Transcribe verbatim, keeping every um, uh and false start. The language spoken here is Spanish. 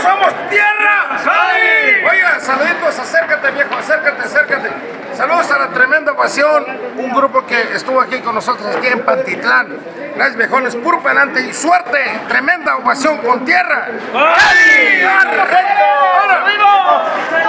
somos Tierra Javi. Oiga, saluditos, acércate viejo, acércate, acércate. Saludos a la tremenda ovación, un grupo que estuvo aquí con nosotros aquí en Pantitlán. Gracias viejones, puro pelante y suerte, tremenda ovación con Tierra. ¡Javi! ¡Ahora!